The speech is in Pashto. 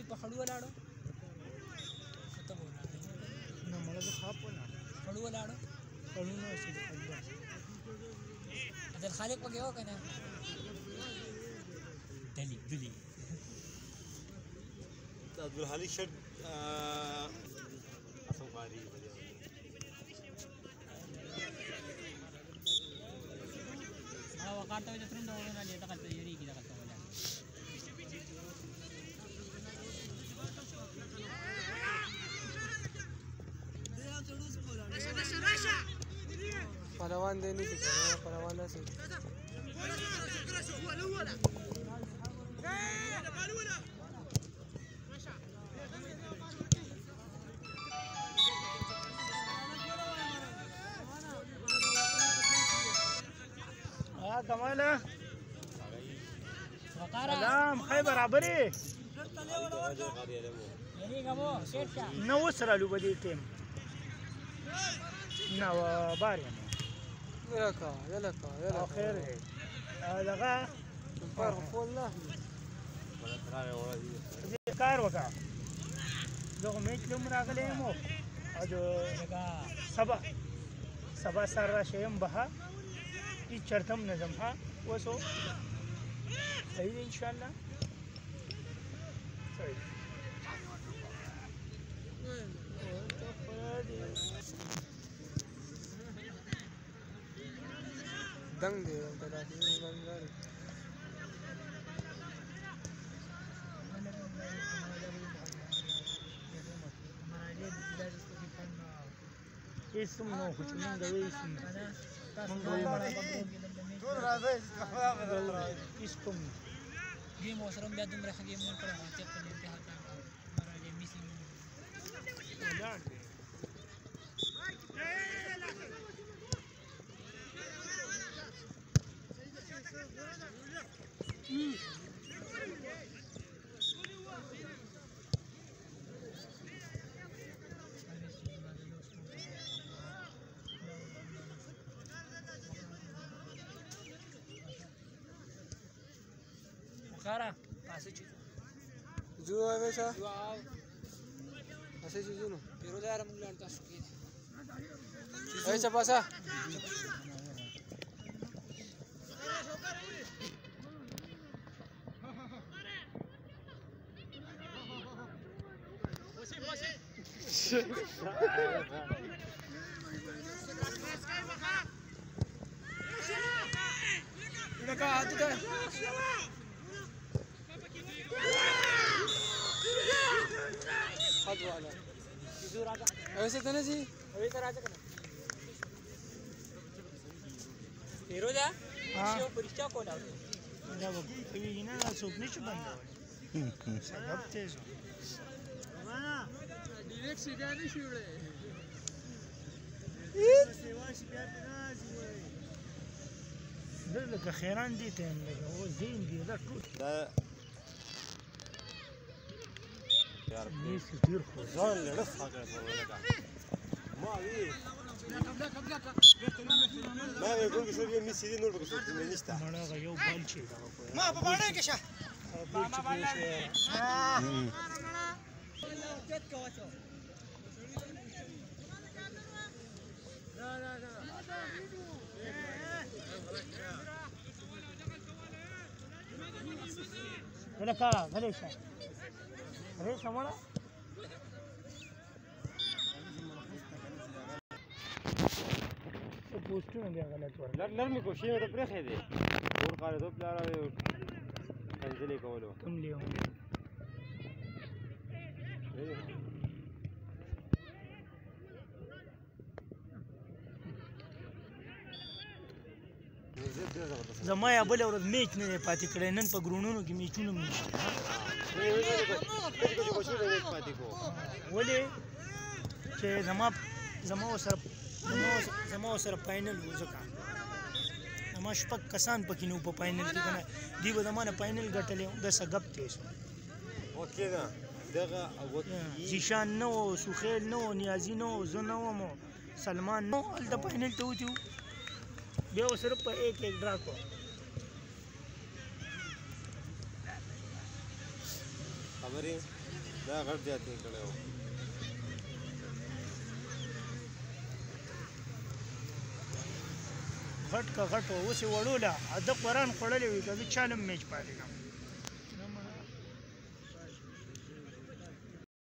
په خړو ولاړو ته وونه نه مړه د خاپ ولاړ خړو ولاړو خړو نه شي د خړو اذا الخالق وګه او کنه دلی عبد الخالق شد اصلا قاري ما وقعت وجه ترند ولا لي دخلت يري كده دخلت ولا پهلوان دی نه دي پهلوان نه سي کماله سلام خی برابرې یعنی غو شیرشا نو سره لو بدی ټیم نو باریم یلکا خیر دی دغه پر خپل نه کار وکړه زه میچ لوم راغلی مو اجو سبا سره راشم به هیڅ چرتم نظم ها وسو صحیح دی ان شاء الله صحیح دنګ دی تدافي بنګاري اسم نو خو چې موږ وایو اسم ټول راځي اسم گیم وسرم بیا دومره ښه گیم مون کړو چې په انتها مرالې میسینګ Cara, passa de जो आहे छा वाव असे चीजू नो पेरो यार मुंग लड़ता सुकी ए चपासा इधर का हाथ उधर वाला ऐसे तो नहीं जी अभी तो राजा करना पेरो जा शिव परीक्षा को डाल ना वो कभी ना सोचने चुप बंद सब तेज ना डायरेक्ट सीधा नहीं शिवड़े सेवा शिकार ना शिवड़े ده خیران دي ته لګو هو زین دي دا ټول यार ये ډیر خو ځان لړس هغه ورلګه ما وی ما وی شو یې میسي دي نور به څه دې نشته مړه یو بل چی دا ما په باندې کې شه ما باندې ولکه غلی شه غلی شه مړه پوسټونه بیا غلط ورکړل نرمي کوشش ته پرې دي اور کار ته پلار کنځلې کولو کوم لیو زما یا بل ورځ میچ نه پاتې کړی نن په ګرونونو کې میچونه مې ولې چې زما سره فاینل و ځکه زما شپږ کسان پکې نو په فاینل کې کنه دی به زما نه فاینل ګټلې د سګب تیز اوکې دا دغه زیشان نو سوخیل نو نیازی نو زه نه وم سلمان نو هلته فاینل ته وتیو بیا صرف په ایک ډرا کو خبرې دا غټ زیاتې کړی و غټ که غټ و اوس یې وړوله ده قرآن خوړلی وي که زه چا نه میچ پاتې کړم